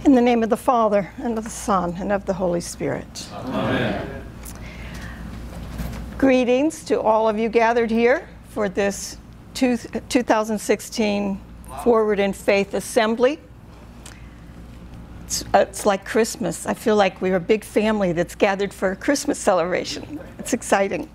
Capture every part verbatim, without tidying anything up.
In the name of the Father, and of the Son, and of the Holy Spirit. Amen. Greetings to all of you gathered here for this two, two thousand sixteen Forward in Faith Assembly. It's, uh, it's like Christmas. I feel like we're a big family that's gathered for a Christmas celebration. It's exciting.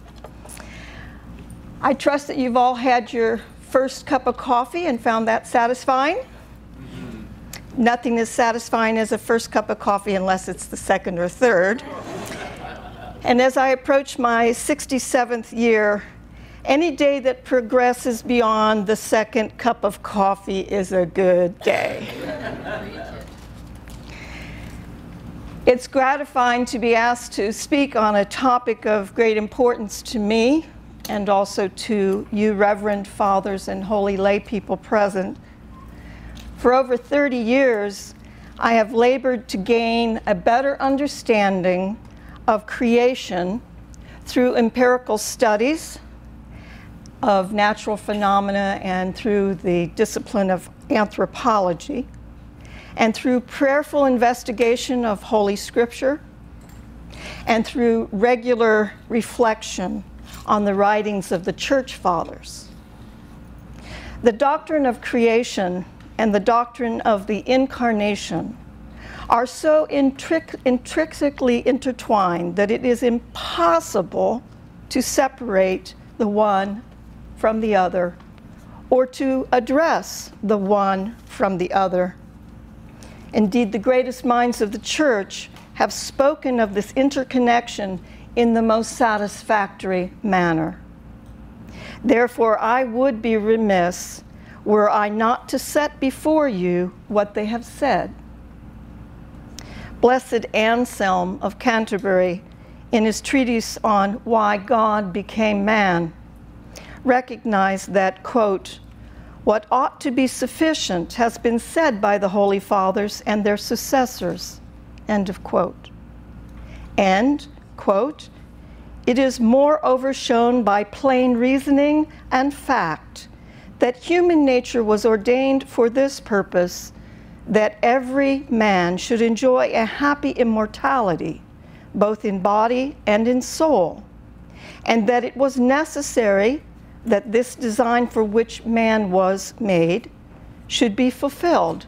I trust that you've all had your first cup of coffee and found that satisfying. Nothing is satisfying as a first cup of coffee unless it's the second or third. And as I approach my sixty-seventh year, any day that progresses beyond the second cup of coffee is a good day. It's gratifying to be asked to speak on a topic of great importance to me and also to you reverend fathers and holy lay people present. For over thirty years, I have labored to gain a better understanding of creation through empirical studies of natural phenomena and through the discipline of anthropology, and through prayerful investigation of Holy Scripture, and through regular reflection on the writings of the Church Fathers. The doctrine of creation and the doctrine of the incarnation are so intric intrinsically intertwined that it is impossible to separate the one from the other or to address the one from the other. Indeed, the greatest minds of the Church have spoken of this interconnection in the most satisfactory manner. Therefore, I would be remiss were I not to set before you what they have said. Blessed Anselm of Canterbury, in his treatise on Why God Became Man, recognized that, quote, what ought to be sufficient has been said by the Holy Fathers and their successors, end of quote. And, quote, it is moreover shown by plain reasoning and fact that human nature was ordained for this purpose, that every man should enjoy a happy immortality, both in body and in soul, and that it was necessary that this design for which man was made should be fulfilled,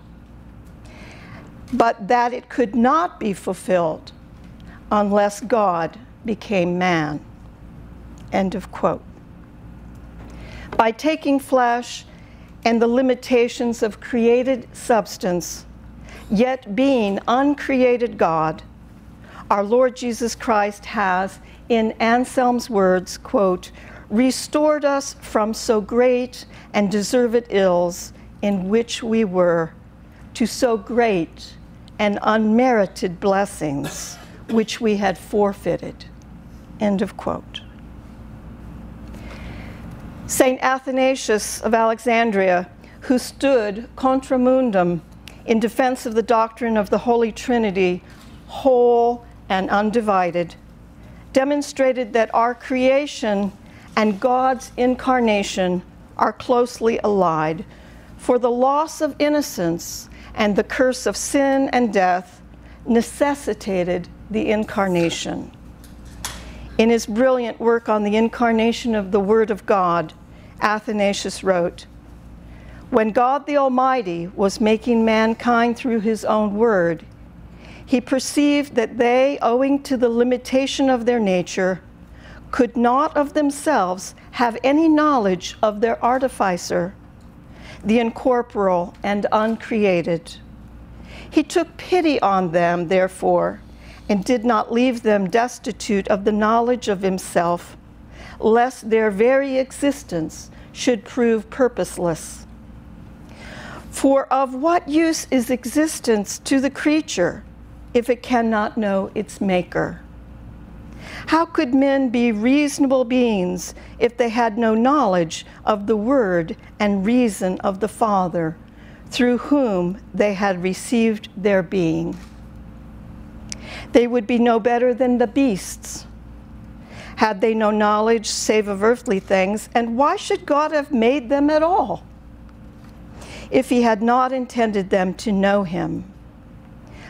but that it could not be fulfilled unless God became man, end of quote. By taking flesh and the limitations of created substance, yet being uncreated God, our Lord Jesus Christ has, in Anselm's words, quote, restored us from so great and deserved ills in which we were, to so great and unmerited blessings which we had forfeited, end of quote. Saint Athanasius of Alexandria, who stood contra mundum in defense of the doctrine of the Holy Trinity, whole and undivided, demonstrated that our creation and God's incarnation are closely allied, for the loss of innocence and the curse of sin and death necessitated the incarnation. In his brilliant work on the incarnation of the Word of God, Athanasius wrote, when God the Almighty was making mankind through his own Word, he perceived that they, owing to the limitation of their nature, could not of themselves have any knowledge of their artificer, the incorporeal and uncreated. He took pity on them, therefore, and did not leave them destitute of the knowledge of himself, lest their very existence should prove purposeless. For of what use is existence to the creature if it cannot know its maker? How could men be reasonable beings if they had no knowledge of the Word and reason of the Father, through whom they had received their being? They would be no better than the beasts, had they no knowledge save of earthly things, and why should God have made them at all, if he had not intended them to know him?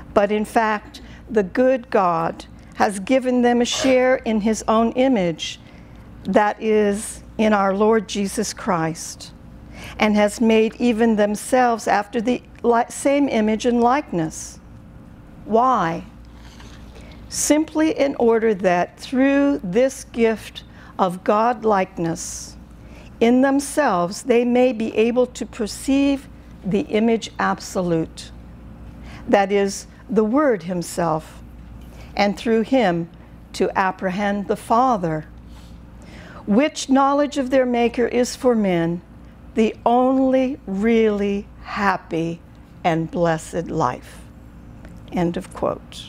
but in fact, the good God has given them a share in his own image, that is, in our Lord Jesus Christ, and has made even themselves after the same image and likeness. Why? Simply in order that through this gift of God-likeness in themselves, they may be able to perceive the image absolute, that is, the Word himself, and through him to apprehend the Father, which knowledge of their Maker is for men the only really happy and blessed life. End of quote.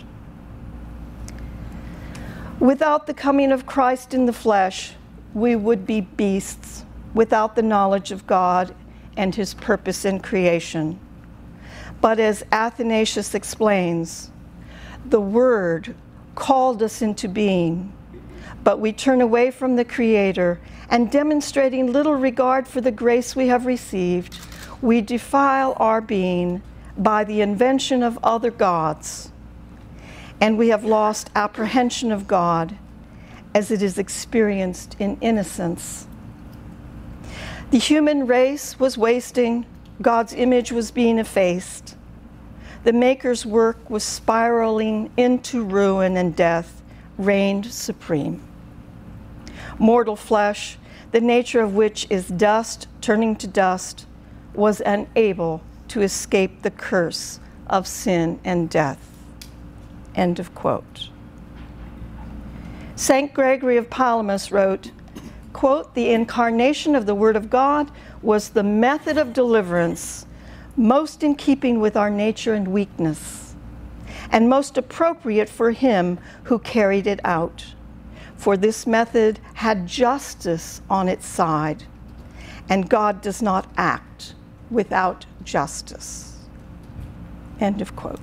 Without the coming of Christ in the flesh, we would be beasts without the knowledge of God and his purpose in creation. But as Athanasius explains, the Word called us into being, but we turn away from the Creator, and demonstrating little regard for the grace we have received, we defile our being by the invention of other gods, and we have lost apprehension of God as it is experienced in innocence. The human race was wasting, God's image was being effaced. The Maker's work was spiraling into ruin, and death reigned supreme. Mortal flesh, the nature of which is dust turning to dust, was unable to escape the curse of sin and death. End of quote. Saint Gregory of Palamas wrote, quote, "The incarnation of the Word of God was the method of deliverance most in keeping with our nature and weakness, and most appropriate for him who carried it out. For this method had justice on its side, and God does not act without justice." End of quote.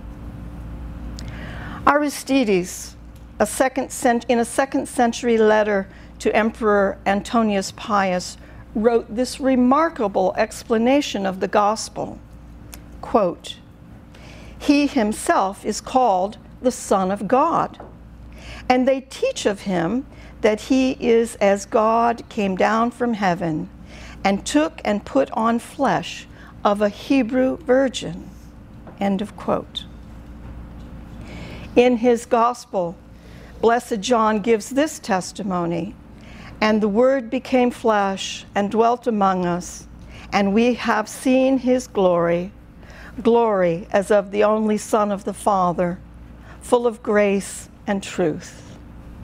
Aristides, a second cent- in a second century letter to Emperor Antonius Pius, wrote this remarkable explanation of the gospel. Quote, "He himself is called the Son of God, and they teach of him that he is as God came down from heaven and took and put on flesh of a Hebrew virgin." End of quote. In his gospel, Blessed John gives this testimony, "And the Word became flesh and dwelt among us, and we have seen his glory, glory as of the only Son of the Father, full of grace and truth."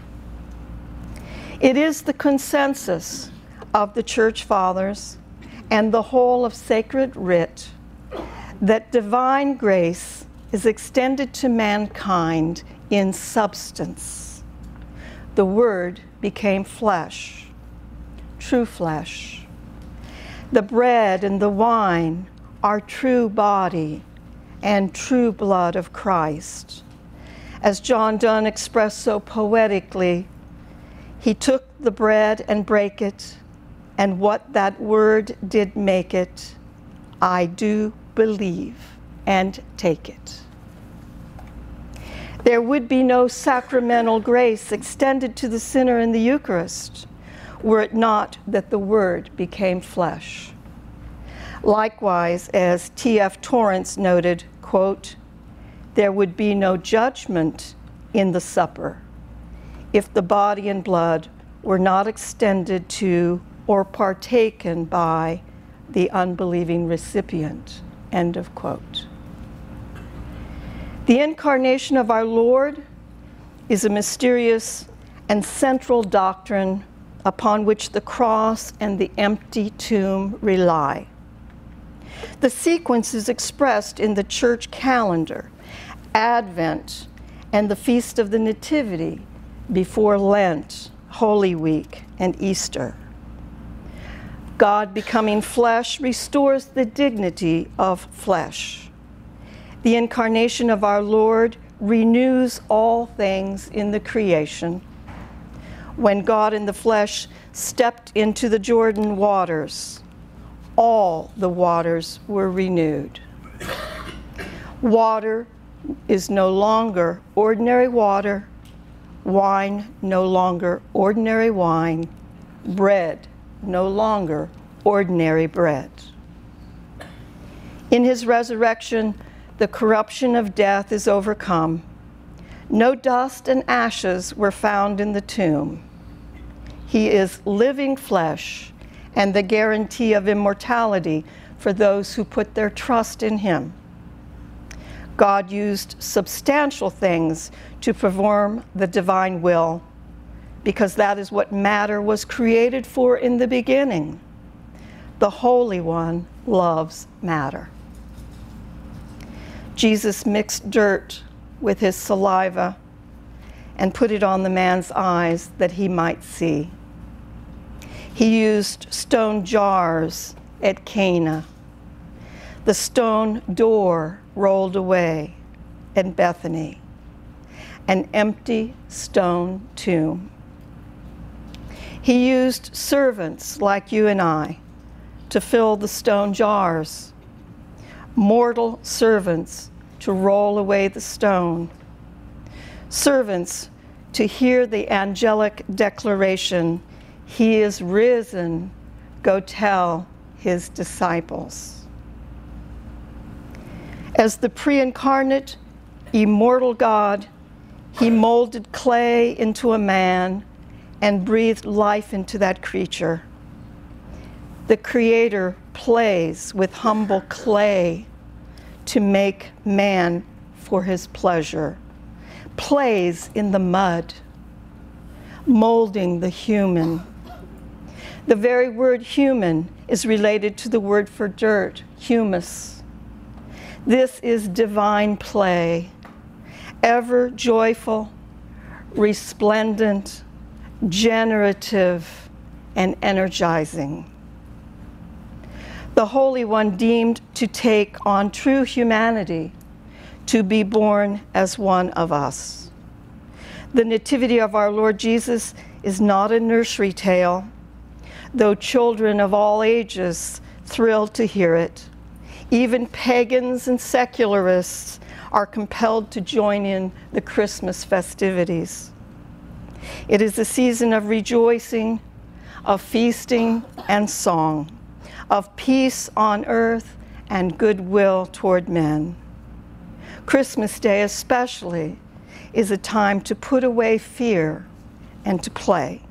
It is the consensus of the Church Fathers and the whole of Sacred Writ that divine grace is extended to mankind in substance. The Word became flesh, true flesh. The bread and the wine are true body and true blood of Christ. As John Donne expressed so poetically, he took the bread and brake it, and what that word did make it, I do believe and take it. There would be no sacramental grace extended to the sinner in the Eucharist were it not that the Word became flesh. Likewise, as T F Torrance noted, quote, "There would be no judgment in the supper if the body and blood were not extended to or partaken by the unbelieving recipient." End of quote. The incarnation of our Lord is a mysterious and central doctrine upon which the cross and the empty tomb rely. The sequence is expressed in the church calendar, Advent, and the Feast of the Nativity before Lent, Holy Week, and Easter. God becoming flesh restores the dignity of flesh. The incarnation of our Lord renews all things in the creation. When God in the flesh stepped into the Jordan waters, all the waters were renewed. Water is no longer ordinary water, wine no longer ordinary wine, bread no longer ordinary bread. In his resurrection, the corruption of death is overcome. No dust and ashes were found in the tomb. He is living flesh and the guarantee of immortality for those who put their trust in him. God used substantial things to perform the divine will, because that is what matter was created for in the beginning. The Holy One loves matter. Jesus mixed dirt with his saliva and put it on the man's eyes that he might see. He used stone jars at Cana. The stone door rolled away in Bethany, an empty stone tomb. He used servants like you and I to fill the stone jars, mortal servants to roll away the stone, servants to hear the angelic declaration, "He is risen, go tell his disciples." As the pre-incarnate, immortal God, he molded clay into a man and breathed life into that creature. The Creator plays with humble clay to make man for his pleasure, plays in the mud, molding the human. The very word human is related to the word for dirt, humus. This is divine play, ever joyful, resplendent, generative, and energizing. The Holy One deemed to take on true humanity, to be born as one of us. The nativity of our Lord Jesus is not a nursery tale, though children of all ages thrill to hear it. Even pagans and secularists are compelled to join in the Christmas festivities. It is a season of rejoicing, of feasting and song, of peace on earth and goodwill toward men. Christmas Day especially is a time to put away fear and to play.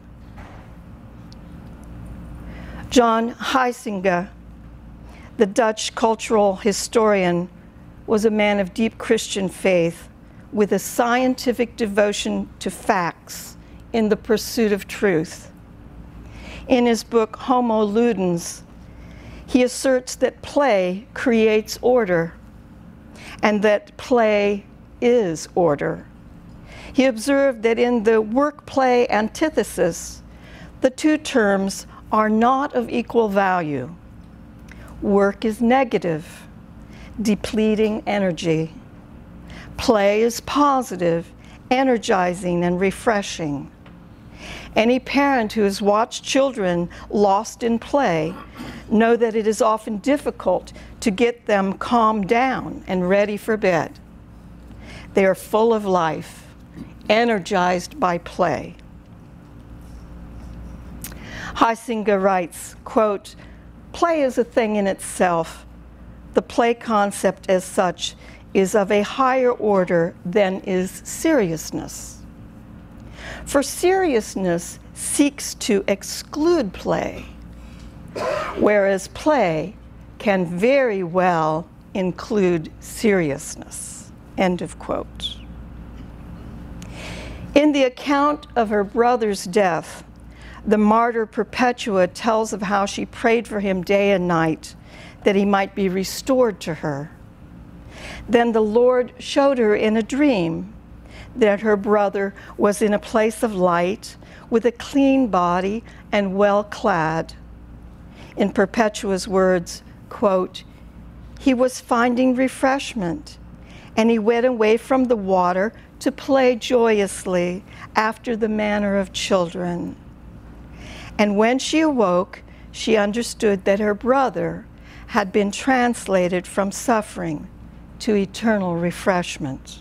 John Huizinga, the Dutch cultural historian, was a man of deep Christian faith with a scientific devotion to facts in the pursuit of truth. In his book Homo Ludens, he asserts that play creates order and that play is order. He observed that in the work-play antithesis, the two terms are not of equal value. Work is negative, depleting energy. Play is positive, energizing and refreshing. Any parent who has watched children lost in play know that it is often difficult to get them calmed down and ready for bed. They are full of life, energized by play. Huizinga writes, quote, "Play is a thing in itself. The play concept as such is of a higher order than is seriousness. For seriousness seeks to exclude play, whereas play can very well include seriousness." End of quote. In the account of her brother's death, the martyr Perpetua tells of how she prayed for him day and night that he might be restored to her. Then the Lord showed her in a dream that her brother was in a place of light with a clean body and well clad. In Perpetua's words, quote, "He was finding refreshment, and he went away from the water to play joyously after the manner of children. And when she awoke, she understood that her brother had been translated from suffering to eternal refreshment.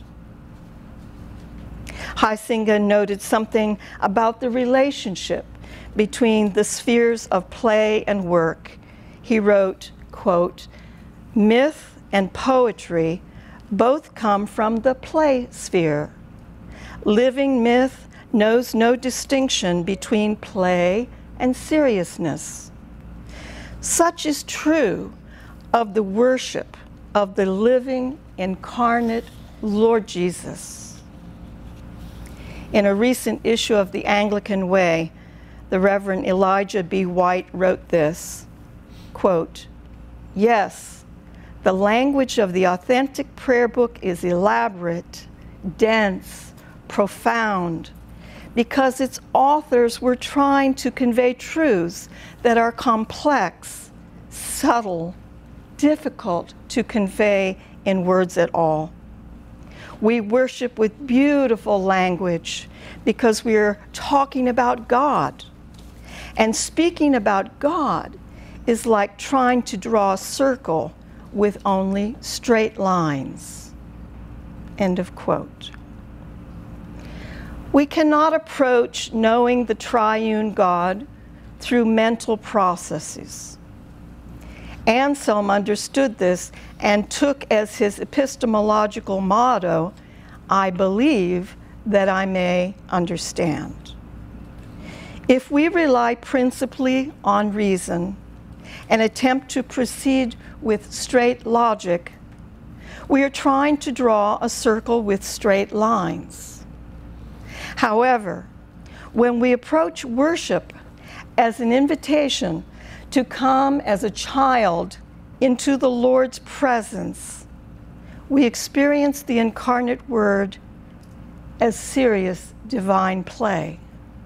Huizinga noted something about the relationship between the spheres of play and work. He wrote, quote, "Myth and poetry both come from the play sphere. Living myth knows no distinction between play and seriousness. Such is true of the worship of the living, incarnate Lord Jesus." In a recent issue of the Anglican Way, the Reverend Elijah B. White wrote this, quote, "Yes, the language of the authentic prayer book is elaborate, dense, profound, because its authors were trying to convey truths that are complex, subtle, difficult to convey in words at all. We worship with beautiful language because we are talking about God. And speaking about God is like trying to draw a circle with only straight lines." End of quote. We cannot approach knowing the triune God through mental processes. Anselm understood this and took as his epistemological motto, "I believe that I may understand." If we rely principally on reason and attempt to proceed with straight logic, we are trying to draw a circle with straight lines. However, when we approach worship as an invitation to come as a child into the Lord's presence, we experience the incarnate Word as serious divine play.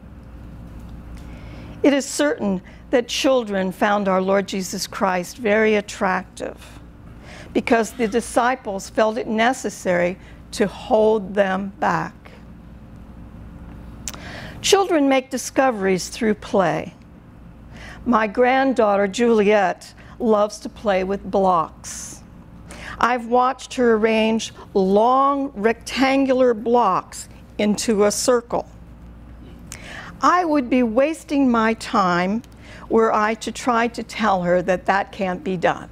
It is certain that children found our Lord Jesus Christ very attractive because the disciples felt it necessary to hold them back. Children make discoveries through play. My granddaughter, Juliet, loves to play with blocks. I've watched her arrange long rectangular blocks into a circle. I would be wasting my time were I to try to tell her that that can't be done.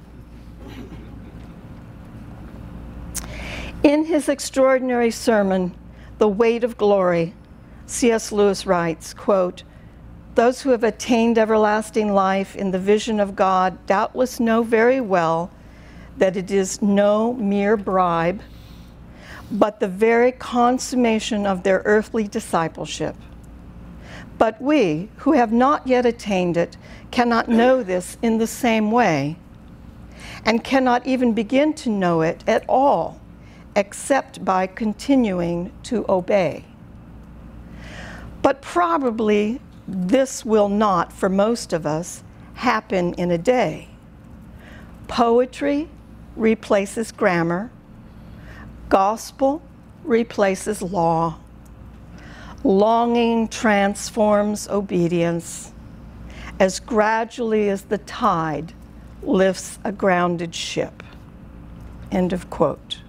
In his extraordinary sermon, The Weight of Glory, C S Lewis writes, quote, "Those who have attained everlasting life in the vision of God doubtless know very well that it is no mere bribe, but the very consummation of their earthly discipleship. But we, who have not yet attained it, cannot know this in the same way, and cannot even begin to know it at all, except by continuing to obey. But probably this will not, for most of us, happen in a day. Poetry replaces grammar. Gospel replaces law. Longing transforms obedience as gradually as the tide lifts a grounded ship." End of quote.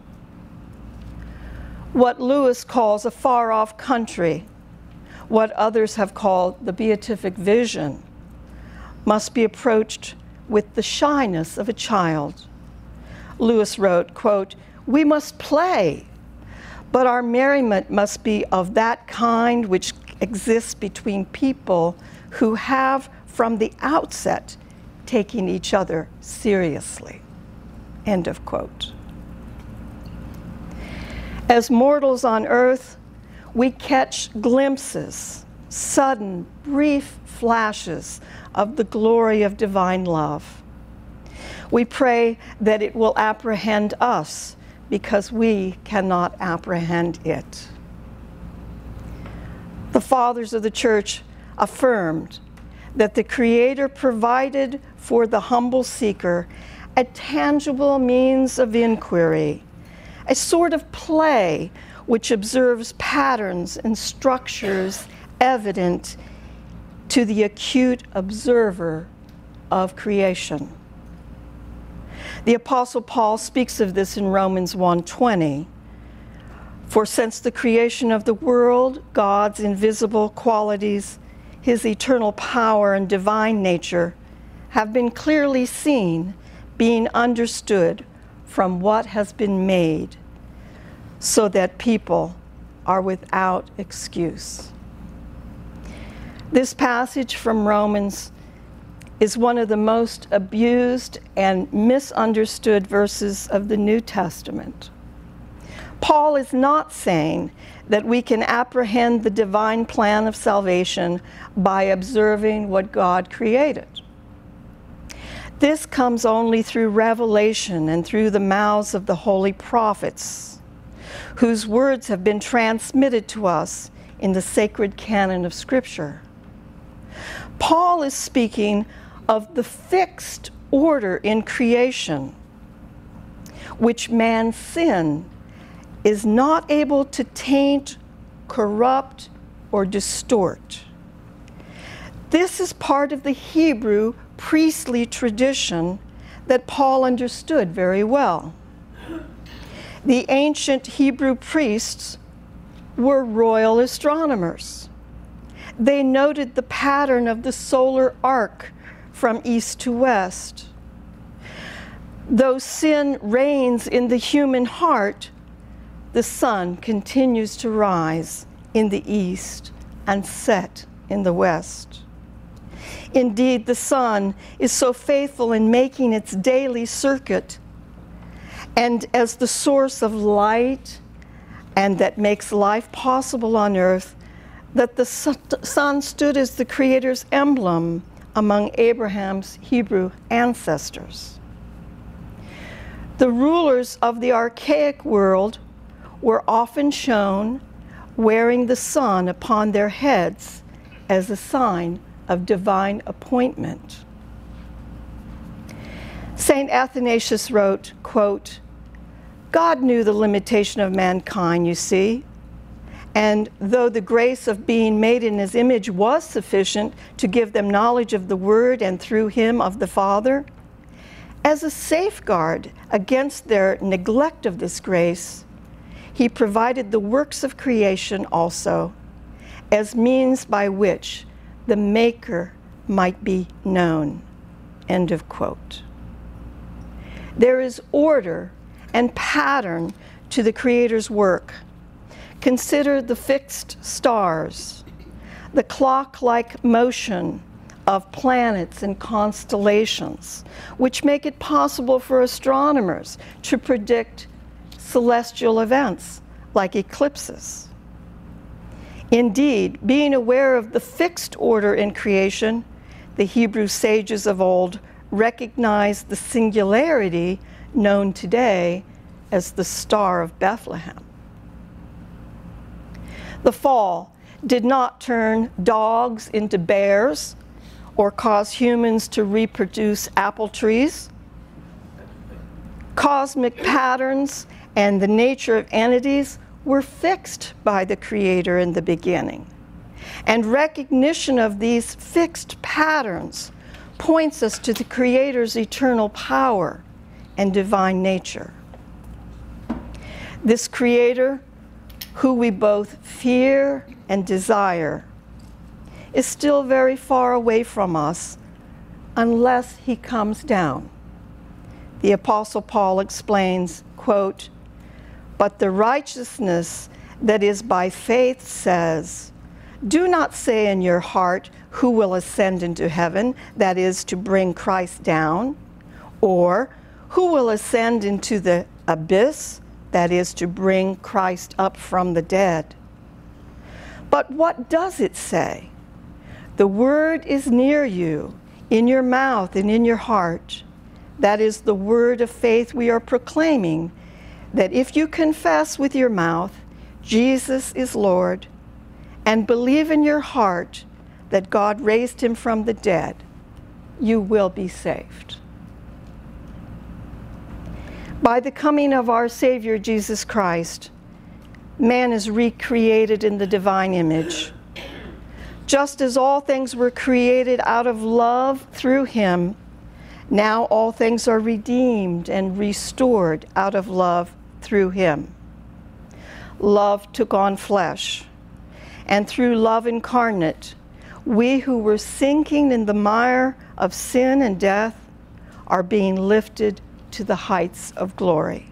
What Lewis calls a far-off country, what others have called the beatific vision, must be approached with the shyness of a child. Lewis wrote, quote, "We must play, but our merriment must be of that kind which exists between people who have from the outset taken each other seriously." End of quote. As mortals on earth, we catch glimpses, sudden, brief flashes of the glory of divine love. We pray that it will apprehend us because we cannot apprehend it. The fathers of the church affirmed that the Creator provided for the humble seeker a tangible means of inquiry, a sort of play which observes patterns and structures evident to the acute observer of creation. The Apostle Paul speaks of this in Romans one twenty. For since the creation of the world, God's invisible qualities, his eternal power and divine nature, have been clearly seen, being understood from what has been made, so that people are without excuse. This passage from Romans is one of the most abused and misunderstood verses of the New Testament. Paul is not saying that we can apprehend the divine plan of salvation by observing what God created. This comes only through revelation and through the mouths of the holy prophets, whose words have been transmitted to us in the sacred canon of Scripture. Paul is speaking of the fixed order in creation, which man's sin is not able to taint, corrupt, or distort. This is part of the Hebrew priestly tradition that Paul understood very well. The ancient Hebrew priests were royal astronomers. They noted the pattern of the solar arc from east to west. Though sin reigns in the human heart, the sun continues to rise in the east and set in the west. Indeed, the sun is so faithful in making its daily circuit and as the source of light and that makes life possible on earth, that the sun stood as the Creator's emblem among Abraham's Hebrew ancestors. The rulers of the archaic world were often shown wearing the sun upon their heads as a sign of divine appointment. Saint Athanasius wrote, quote, God knew the limitation of mankind, you see, and though the grace of being made in his image was sufficient to give them knowledge of the Word and through him of the Father, as a safeguard against their neglect of this grace, he provided the works of creation also as means by which the Maker might be known. End of quote. There is order and pattern to the Creator's work. Consider the fixed stars, the clock-like motion of planets and constellations, which make it possible for astronomers to predict celestial events like eclipses. Indeed, being aware of the fixed order in creation, the Hebrew sages of old recognized the singularity known today as the Star of Bethlehem. The fall did not turn dogs into bears or cause humans to reproduce apple trees. Cosmic patterns and the nature of entities were fixed by the Creator in the beginning. And recognition of these fixed patterns points us to the Creator's eternal power and divine nature. This Creator, who we both fear and desire, is still very far away from us unless he comes down. The Apostle Paul explains, quote, but the righteousness that is by faith says, do not say in your heart, who will ascend into heaven, that is, to bring Christ down, or who will ascend into the abyss, that is, to bring Christ up from the dead. But what does it say? The word is near you, in your mouth and in your heart. That is the word of faith we are proclaiming, that if you confess with your mouth Jesus is Lord, and believe in your heart that God raised him from the dead, you will be saved. By the coming of our Savior Jesus Christ, man is recreated in the divine image. Just as all things were created out of love through him, Now all things are redeemed and restored out of love through him. Love took on flesh, and through love incarnate, we who were sinking in the mire of sin and death are being lifted to the heights of glory.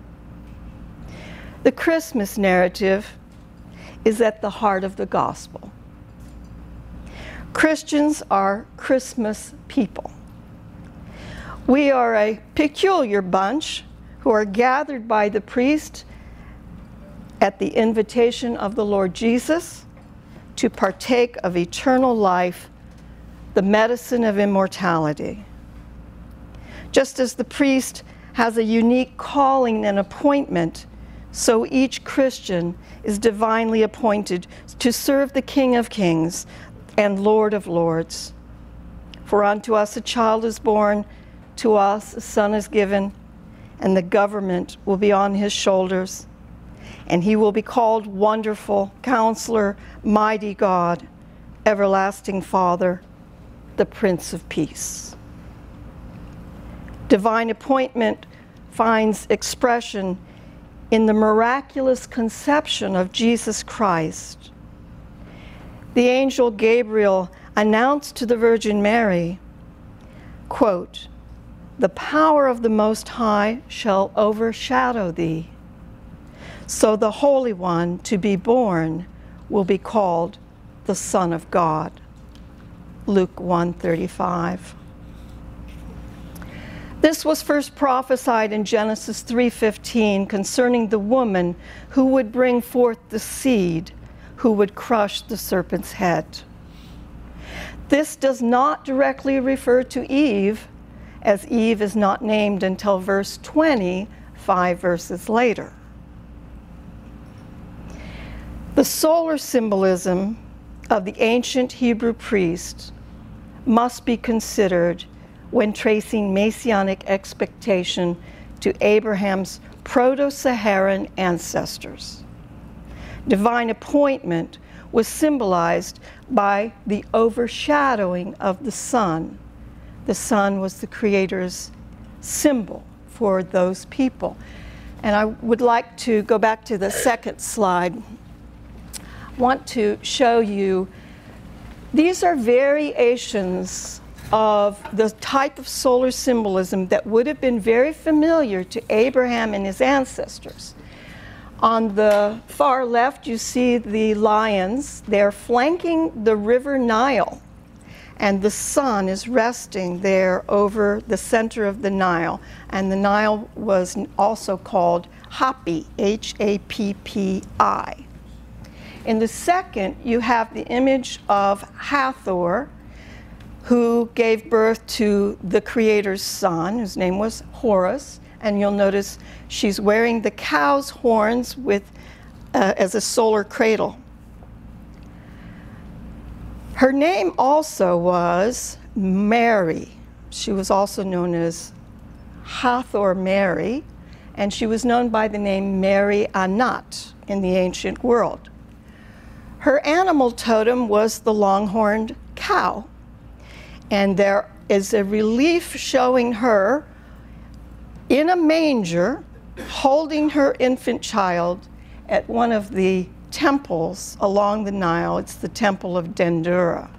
The Christmas narrative is at the heart of the gospel. Christians are Christmas people. We are a peculiar bunch who are gathered by the priest at the invitation of the Lord Jesus to partake of eternal life, the medicine of immortality. Just as the priest has a unique calling and appointment, so each Christian is divinely appointed to serve the King of Kings and Lord of Lords. For unto us a child is born, to us a son is given, and the government will be on his shoulders. And he will be called Wonderful, Counselor, Mighty God, Everlasting Father, the Prince of Peace. Divine appointment finds expression in the miraculous conception of Jesus Christ. The angel Gabriel announced to the Virgin Mary, quote, "The power of the Most High shall overshadow thee. So the Holy One to be born will be called the Son of God." Luke one thirty-five. This was first prophesied in Genesis three fifteen concerning the woman who would bring forth the seed who would crush the serpent's head. This does not directly refer to Eve, as Eve is not named until verse twenty, five verses later. The solar symbolism of the ancient Hebrew priest must be considered when tracing Messianic expectation to Abraham's Proto-Saharan ancestors. Divine appointment was symbolized by the overshadowing of the sun. The sun was the Creator's symbol for those people. And I would like to go back to the second slide. I want to show you, these are variations of the type of solar symbolism that would have been very familiar to Abraham and his ancestors. On the far left, you see the lions. They're flanking the river Nile, and the sun is resting there over the center of the Nile. And the Nile was also called Hapi, H A P P I. In the second, you have the image of Hathor, who gave birth to the Creator's son, whose name was Horus. And you'll notice she's wearing the cow's horns with, uh, as a solar cradle. Her name also was Mary. She was also known as Hathor Mary, and she was known by the name Mary Anat in the ancient world. Her animal totem was the longhorned cow, and there is a relief showing her in a manger holding her infant child at one of the temples along the Nile. It's the Temple of Dendera.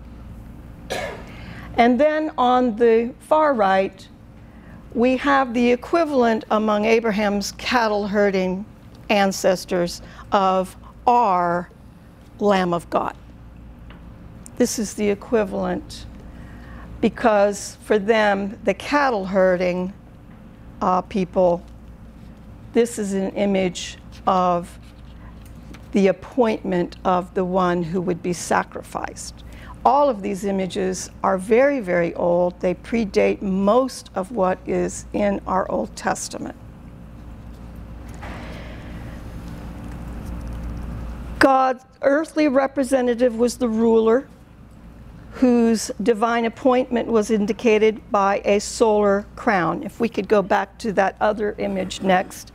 And then on the far right, we have the equivalent among Abraham's cattle herding ancestors of our Lamb of God. This is the equivalent, because for them, the cattle herding uh, people, this is an image of the appointment of the one who would be sacrificed. All of these images are very, very old. They predate most of what is in our Old Testament. God's earthly representative was the ruler, whose divine appointment was indicated by a solar crown. If we could go back to that other image next.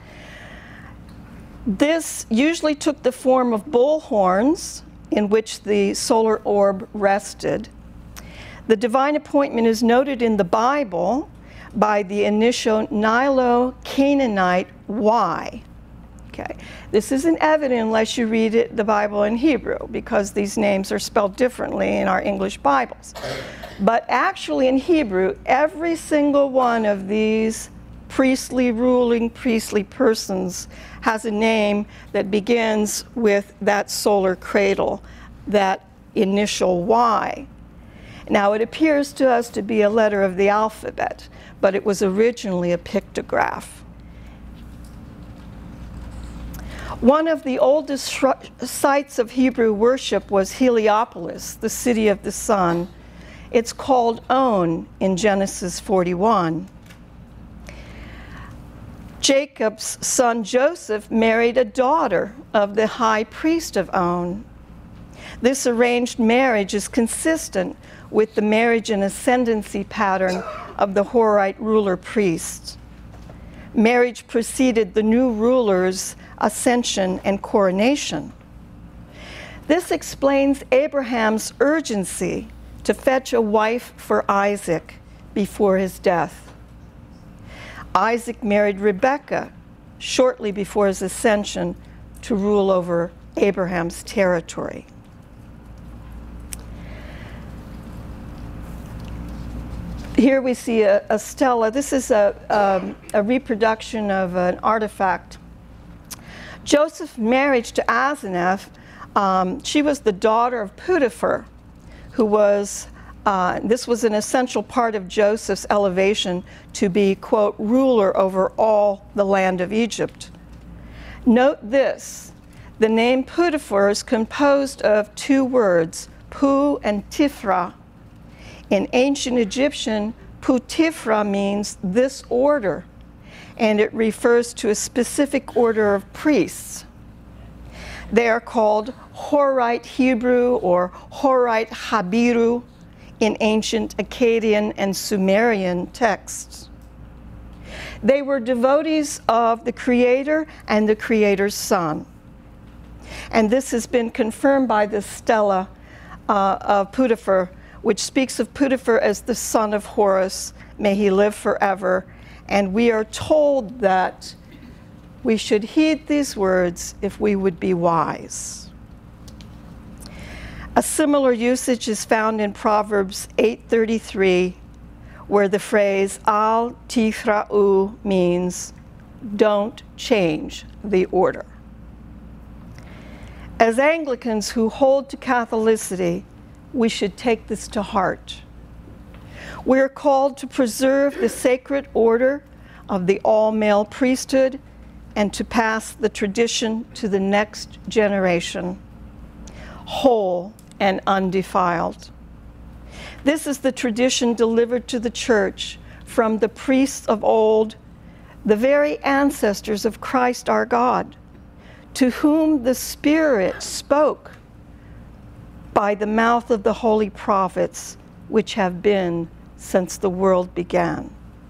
This usually took the form of bull horns in which the solar orb rested. The divine appointment is noted in the Bible by the initial Nilo-Canaanite Y. Okay. This isn't evident unless you read it, the Bible in Hebrew, because these names are spelled differently in our English Bibles. But actually in Hebrew, every single one of these priestly, ruling priestly persons has a name that begins with that solar cradle, that initial Y. Now it appears to us to be a letter of the alphabet, but it was originally a pictograph. One of the oldest sites of Hebrew worship was Heliopolis, the city of the sun. It's called On in Genesis forty-one. Jacob's son Joseph married a daughter of the high priest of On. This arranged marriage is consistent with the marriage and ascendancy pattern of the Horite ruler priests. Marriage preceded the new ruler's ascension and coronation. This explains Abraham's urgency to fetch a wife for Isaac before his death. Isaac married Rebekah shortly before his ascension to rule over Abraham's territory. Here we see a, a stela. This is a, um, a reproduction of an artifact. Joseph's marriage to Asenath, um, she was the daughter of Potiphar, who was, uh, this was an essential part of Joseph's elevation to be, quote, ruler over all the land of Egypt. Note this, the name Potiphar is composed of two words, Pu and Tifra. In ancient Egyptian, Putifra means this order, and it refers to a specific order of priests. They are called Horite Hebrew or Horite Habiru in ancient Akkadian and Sumerian texts. They were devotees of the Creator and the Creator's Son. And this has been confirmed by the stela uh, of Potiphar, which speaks of Potiphar as the son of Horus. May he live forever. And we are told that we should heed these words if we would be wise. A similar usage is found in Proverbs eight thirty-three, where the phrase al tifra'u means don't change the order. As Anglicans who hold to Catholicity, we should take this to heart. We are called to preserve the sacred order of the all-male priesthood and to pass the tradition to the next generation, whole and undefiled. This is the tradition delivered to the church from the priests of old, the very ancestors of Christ our God, to whom the Spirit spoke by the mouth of the holy prophets, which have been since the world began.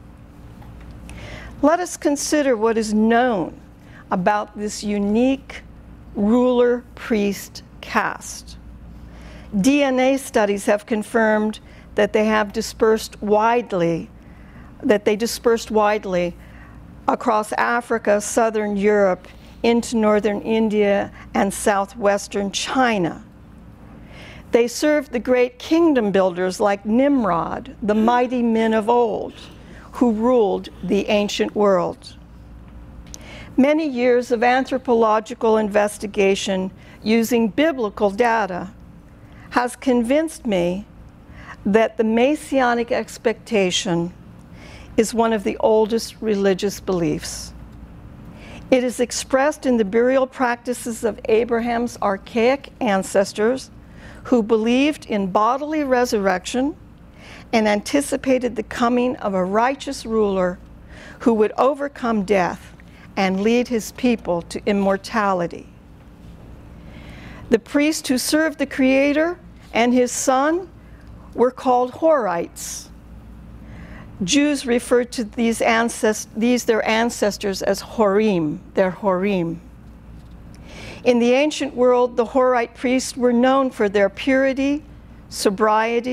Let us consider what is known about this unique ruler-priest caste. D N A studies have confirmed that they have dispersed widely, that they dispersed widely across Africa, southern Europe, into northern India, and southwestern China. They served the great kingdom builders like Nimrod, the mighty men of old, who ruled the ancient world. Many years of anthropological investigation using biblical data has convinced me that the Messianic expectation is one of the oldest religious beliefs. It is expressed in the burial practices of Abraham's archaic ancestors, who believed in bodily resurrection and anticipated the coming of a righteous ruler who would overcome death and lead his people to immortality. The priests who served the Creator and his Son were called Horites. Jews referred to these, ancest these their ancestors as Horim, their Horim. In the ancient world, the Horite priests were known for their purity, sobriety,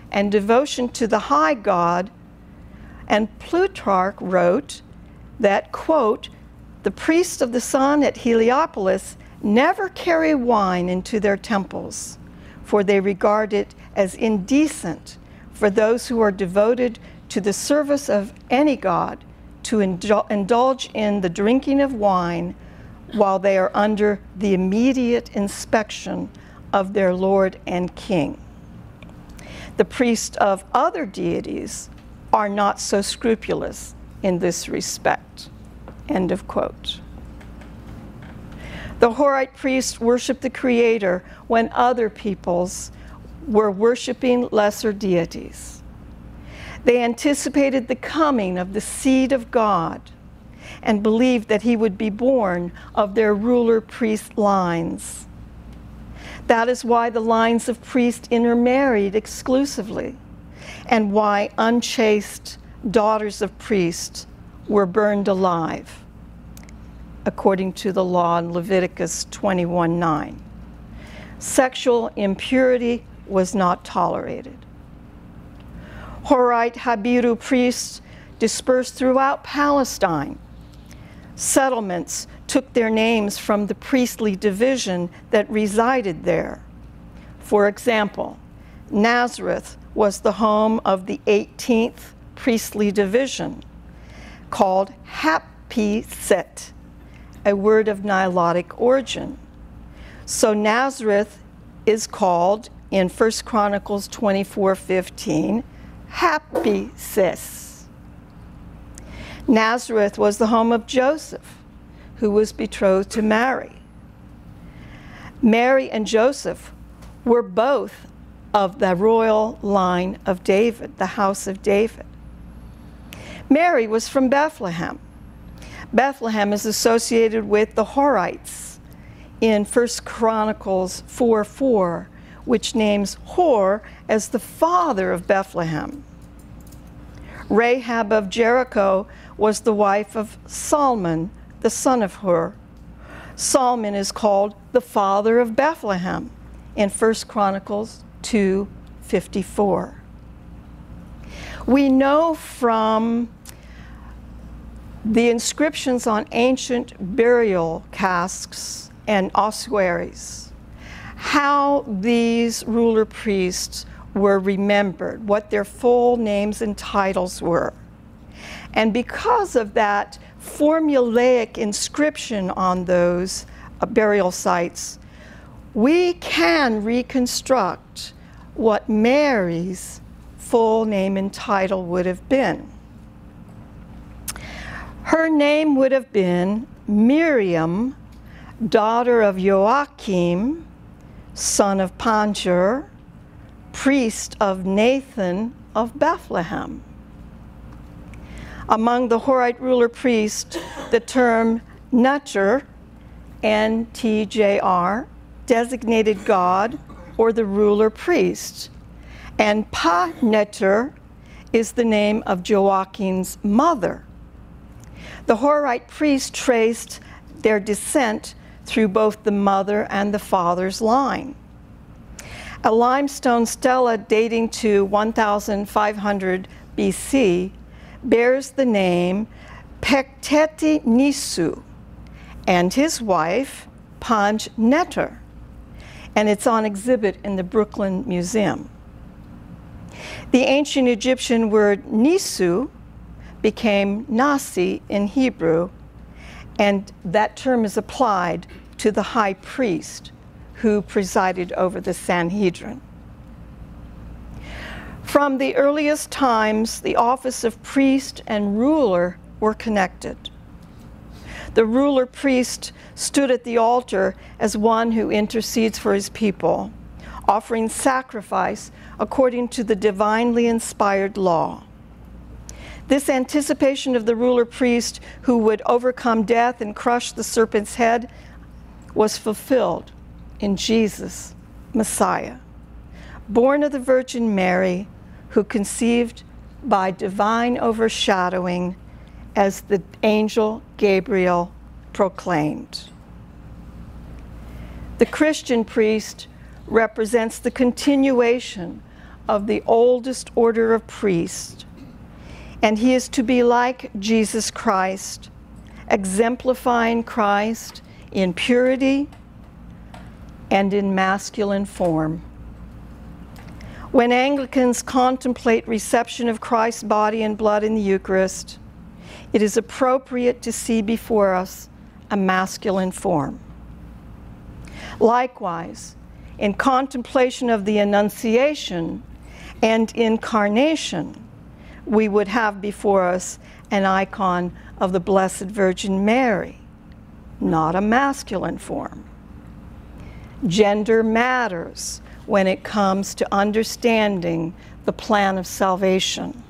and devotion to the high God, and Plutarch wrote that, quote, the priests of the sun at Heliopolis never carry wine into their temples, for they regard it as indecent for those who are devoted to the service of any god to indul- indulge in the drinking of wine while they are under the immediate inspection of their Lord and King. The priests of other deities are not so scrupulous in this respect. End of quote. The Horite priests worshiped the Creator when other peoples were worshiping lesser deities. They anticipated the coming of the seed of God and believed that he would be born of their ruler priest lines. That is why the lines of priests intermarried exclusively, and why unchaste daughters of priests were burned alive, according to the law in Leviticus twenty-one nine. Sexual impurity was not tolerated. Horite Habiru priests dispersed throughout Palestine. Settlements took their names from the priestly division that resided there. For example, Nazareth was the home of the eighteenth priestly division, called Hapiset, a word of Nilotic origin. So Nazareth is called in First Chronicles twenty-four fifteen, Hapisis. Nazareth was the home of Joseph, who was betrothed to Mary. Mary and Joseph were both of the royal line of David, the house of David. Mary was from Bethlehem. Bethlehem is associated with the Horites in First Chronicles four four, which names Hor as the father of Bethlehem. Rahab of Jericho was the wife of Salmon, the son of Hur. Salmon is called the father of Bethlehem in First Chronicles two fifty-four. We know from the inscriptions on ancient burial casks and ossuaries how these ruler priests were remembered, what their full names and titles were. And because of that formulaic inscription on those uh, burial sites, we can reconstruct what Mary's full name and title would have been. Her name would have been Miriam, daughter of Joachim, son of Panjur, priest of Nathan of Bethlehem. Among the Horite ruler priests, the term Netjer, N T J R, designated God or the ruler priest, and Pa-Netjer is the name of Joachim's mother. The Horite priests traced their descent through both the mother and the father's line. A limestone stela dating to one thousand five hundred B C bears the name Pekteti Nisu and his wife Panj-Netjer, and it's on exhibit in the Brooklyn Museum. The ancient Egyptian word Nisu became Nasi in Hebrew, and that term is applied to the high priest who presided over the Sanhedrin. From the earliest times, the office of priest and ruler were connected. The ruler priest stood at the altar as one who intercedes for his people, offering sacrifice according to the divinely inspired law. This anticipation of the ruler priest who would overcome death and crush the serpent's head was fulfilled in Jesus, Messiah, born of the Virgin Mary, who conceived by divine overshadowing, as the angel Gabriel proclaimed. The Christian priest represents the continuation of the oldest order of priests, and he is to be like Jesus Christ, exemplifying Christ in purity and in masculine form. When Anglicans contemplate reception of Christ's body and blood in the Eucharist, it is appropriate to see before us a masculine form. Likewise, in contemplation of the Annunciation and Incarnation, we would have before us an icon of the Blessed Virgin Mary, not a masculine form. Gender matters when it comes to understanding the plan of salvation.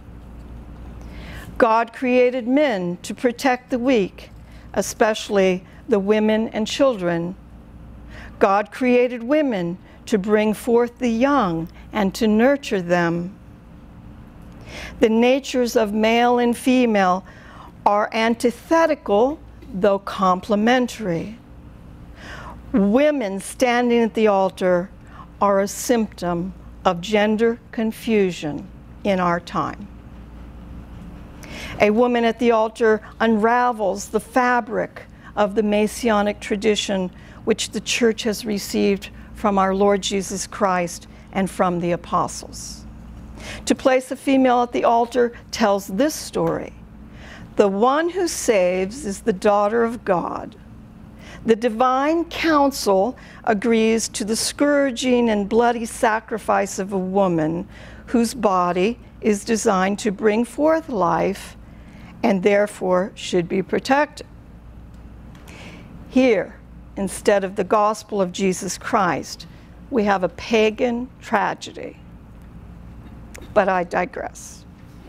God created men to protect the weak, especially the women and children. God created women to bring forth the young and to nurture them. The natures of male and female are antithetical, though complementary. Women standing at the altar are a symptom of gender confusion in our time. A woman at the altar unravels the fabric of the Messianic tradition which the Church has received from our Lord Jesus Christ and from the apostles. To place a female at the altar tells this story. The one who saves is the daughter of God. The divine council agrees to the scourging and bloody sacrifice of a woman whose body is designed to bring forth life and therefore should be protected. Here, instead of the gospel of Jesus Christ, we have a pagan tragedy. But I digress.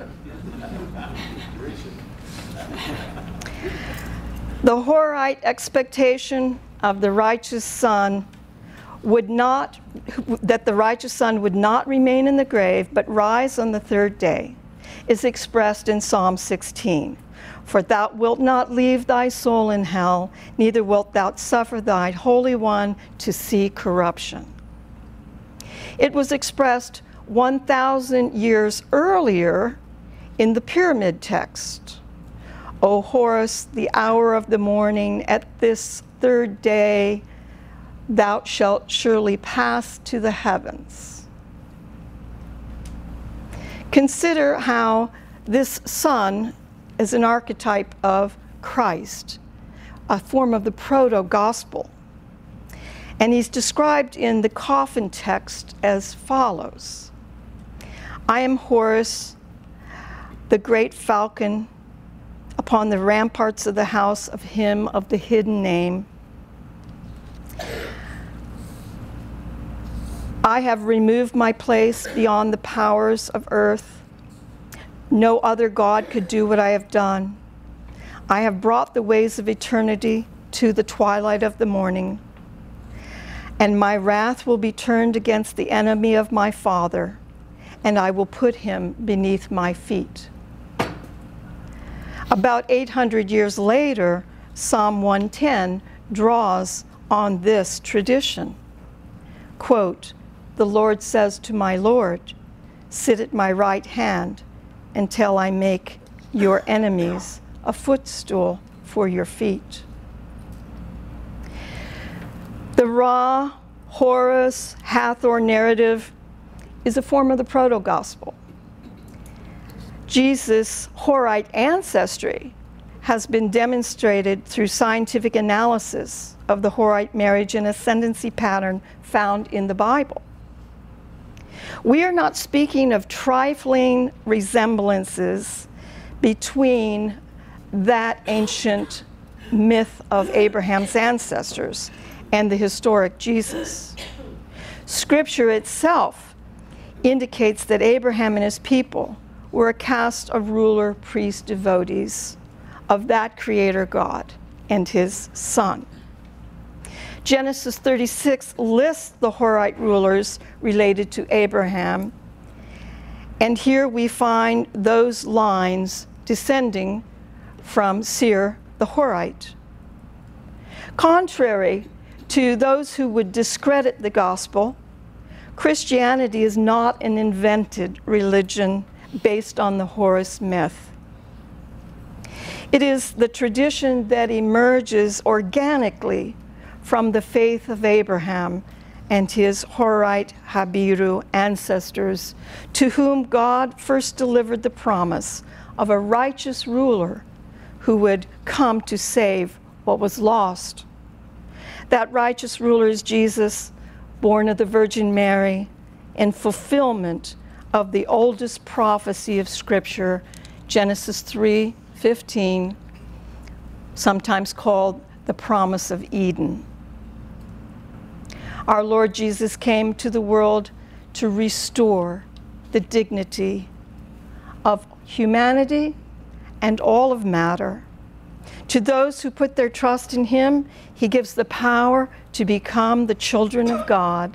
The Horite expectation of the righteous son would not, that the righteous son would not remain in the grave, but rise on the third day, is expressed in Psalm sixteen. For thou wilt not leave thy soul in hell, neither wilt thou suffer thy Holy One to see corruption. It was expressed one thousand years earlier in the Pyramid text. O Horus, the hour of the morning, at this third day, thou shalt surely pass to the heavens. Consider how this son is an archetype of Christ, a form of the proto-gospel. And he's described in the coffin text as follows. I am Horus, the great falcon, upon the ramparts of the house of him of the hidden name. I have removed my place beyond the powers of earth. No other God could do what I have done. I have brought the ways of eternity to the twilight of the morning, and my wrath will be turned against the enemy of my father, and I will put him beneath my feet. About eight hundred years later, Psalm one ten draws on this tradition. Quote, the Lord says to my Lord, sit at my right hand until I make your enemies a footstool for your feet. The Ra, Horus, Hathor narrative is a form of the proto-gospel. Jesus' Horite ancestry has been demonstrated through scientific analysis of the Horite marriage and ascendancy pattern found in the Bible. We are not speaking of trifling resemblances between that ancient myth of Abraham's ancestors and the historic Jesus. Scripture itself indicates that Abraham and his people were a caste of ruler, priest, devotees of that Creator God and his Son. Genesis thirty-six lists the Horite rulers related to Abraham, and here we find those lines descending from Seir the Horite. Contrary to those who would discredit the gospel, Christianity is not an invented religion based on the Horus myth. It is the tradition that emerges organically from the faith of Abraham and his Horite Habiru ancestors, to whom God first delivered the promise of a righteous ruler who would come to save what was lost. That righteous ruler is Jesus, born of the Virgin Mary, in fulfillment of the oldest prophecy of Scripture, Genesis three fifteen, sometimes called the promise of Eden. Our Lord Jesus came to the world to restore the dignity of humanity and all of matter. To those who put their trust in him, he gives the power to become the children of God.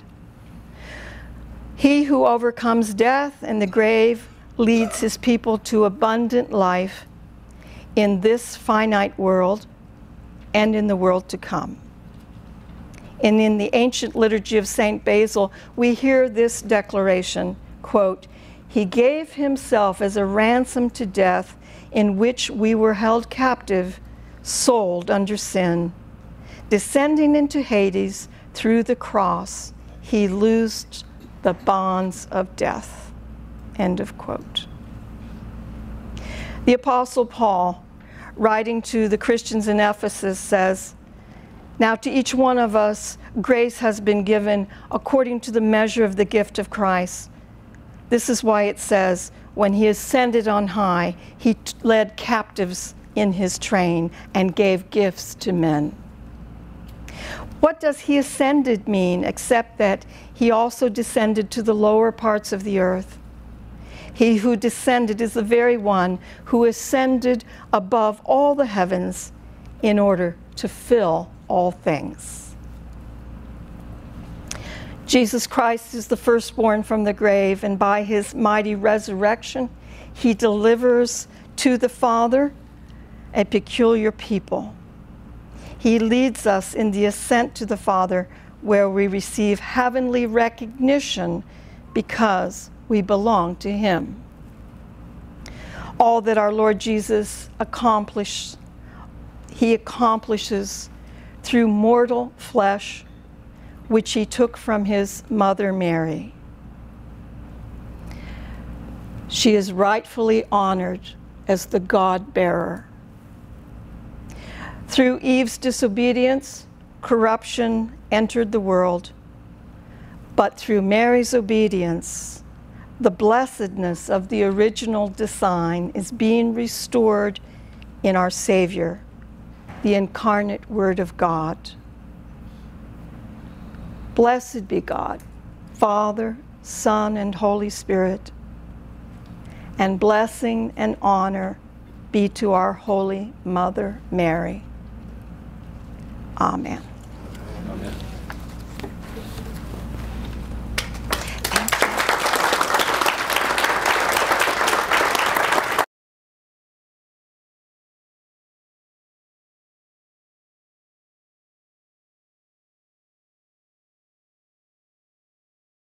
He who overcomes death and the grave leads his people to abundant life in this finite world and in the world to come. And in the ancient liturgy of Saint Basil, we hear this declaration, quote, "He gave himself as a ransom to death, in which we were held captive, sold under sin. Descending into Hades through the cross, he loosed the bonds of death." End of quote. The Apostle Paul, writing to the Christians in Ephesus, says, "Now to each one of us grace has been given according to the measure of the gift of Christ. This is why it says, when he ascended on high, he led captives in his train and gave gifts to men." What does he ascended mean except that he also descended to the lower parts of the earth? He who descended is the very one who ascended above all the heavens in order to fill all things. Jesus Christ is the firstborn from the grave, and by his mighty resurrection, he delivers to the Father a peculiar people. He leads us in the ascent to the Father, where we receive heavenly recognition because we belong to him. All that our Lord Jesus accomplished, he accomplishes through mortal flesh, which he took from his mother Mary. She is rightfully honored as the God-bearer. Through Eve's disobedience, corruption entered the world, but through Mary's obedience, the blessedness of the original design is being restored in our Savior, the incarnate Word of God. Blessed be God, Father, Son, and Holy Spirit, and blessing and honor be to our Holy Mother Mary. Amen. Amen.